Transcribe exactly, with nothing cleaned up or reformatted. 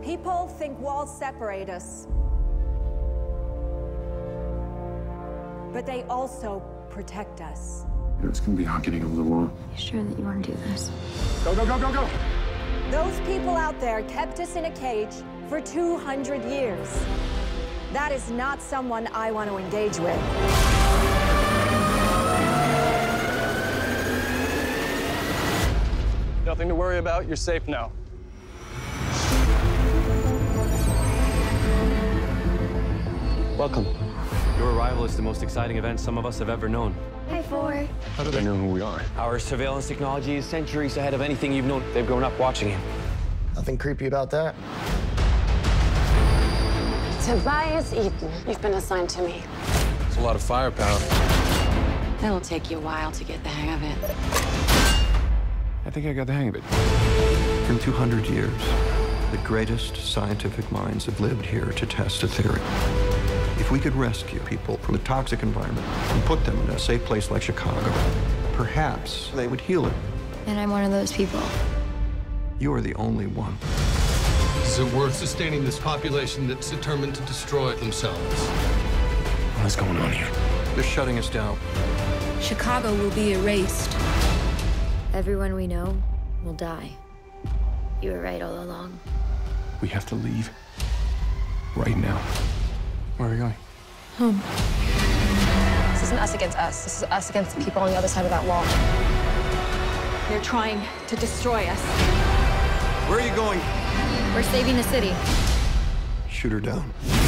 People think walls separate us. But they also protect us. It's gonna be hard getting over the wall. You sure that you want to do this? Go, go, go, go, go! Those people out there kept us in a cage for two hundred years. That is not someone I want to engage with. Nothing to worry about. You're safe now. Welcome. Your arrival is the most exciting event some of us have ever known. Hi, Four. How do they know who we are? Our surveillance technology is centuries ahead of anything you've known. They've grown up watching you. Nothing creepy about that. Tobias Eaton, you've been assigned to me. It's a lot of firepower. It'll take you a while to get the hang of it. I think I got the hang of it. For two hundred years, the greatest scientific minds have lived here to test a theory. If we could rescue people from a toxic environment and put them in a safe place like Chicago, perhaps they would heal it. And I'm one of those people. You are the only one. Is it worth sustaining this population that's determined to destroy themselves? What's going on here? They're shutting us down. Chicago will be erased. Everyone we know will die. You were right all along. We have to leave. Right now. Where are we going? Home. This isn't us against us. This is us against the people on the other side of that wall. They're trying to destroy us. Where are you going? We're saving the city. Shoot her down.